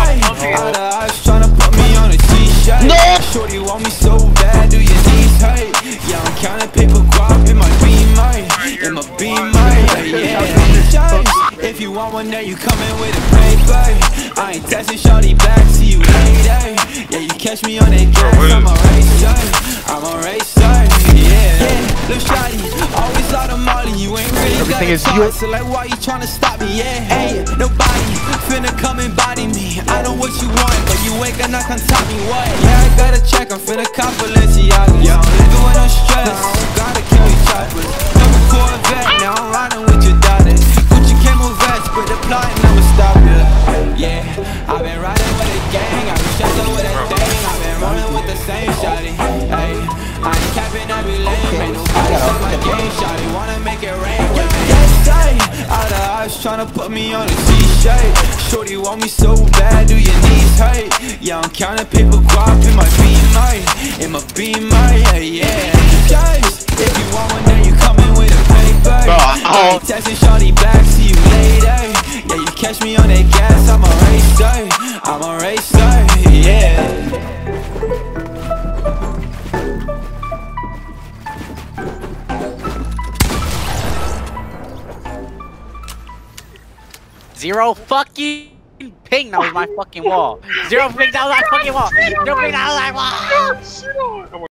Out of eyes tryna put me on a t-shirt. No! Shorty want me so bad, do your knees hurt? Yeah, I'm counting paper guap in my beamer. In my beamer, yeah. If you want one there, you coming with a paper. I ain't texting shorty back, see you later. Yeah, you catch me on that gas, I'm a racer. I'm a racer, yeah. Lil' shawty, always lot of molly, you ain't really got a talk, so like why you tryna stop me, yeah. Hey, nobody finna come and body me. I know what you want, but you ain't gonna come top me, what? Yeah, I got a check, I'm finna cop Balenciaga. Yeah, I'm living with no stress, gotta carry choppers. Number Corvette, now I'm riding with your daughter. Gucci camel vest, but the plotting, I'ma stop ya. Yeah, I've been riding with a gang, I've been stressing with a thing. I've been rolling with the same shawty. Hey, I ain't capping every lane, ain't nobody stop my game. Shawty wanna make it rain with me. Out of eyes tryna put me on a t-shirt. Shorty want me so bad, do your knees hurt? Yeah, I'm counting paper guap in my beamer. In my beamer, yeah. Guys, if you want one, then you coming with a paper. I ain't texting shorty back, see you later. Yeah, you catch me on that gas, I'm a racer. I'm a racer, yeah. Zero fucking ping, that was my fucking wall. Zero ping, that was my fucking wall. Zero ping, that was my wall.